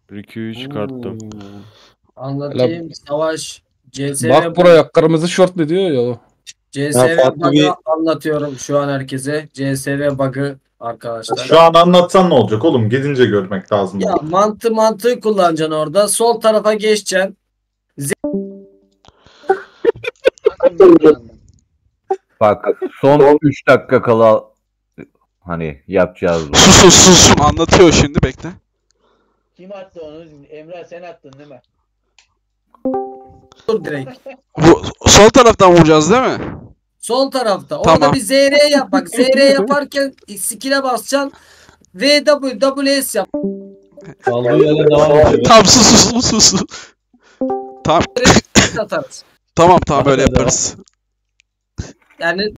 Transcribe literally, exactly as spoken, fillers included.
bir iki üç çıkarttım. Oo. Anlatayım. Savaş. C S V Bak buraya kırmızı şort ne diyor ya. C Ha, S V farklı bug'ı bir- anlatıyorum şu an herkese. C S V bug'ı arkadaşlar. Şu an anlatsan ne olacak oğlum? Gidince görmek lazım. Ya mantı mantığı kullanacaksın orada. Sol tarafa geçeceksin. Bak son üç dakika kala hani yapacağız bunu. Susun susun anlatıyor şimdi bekle. Kim attı onu? Emrah sen attın değil mi? Dur direkt. Bu sol taraftan vuracağız değil mi? Sol tarafta. Tamam. Orada bir Z R yap. Bak Z R yaparken skill'e basacaksın. V W W S yap. Kaldığı yerden devam ediyor. Tamam sus sus sus sus. Tamam Atarız. tamam tamam böyle yaparız. Yani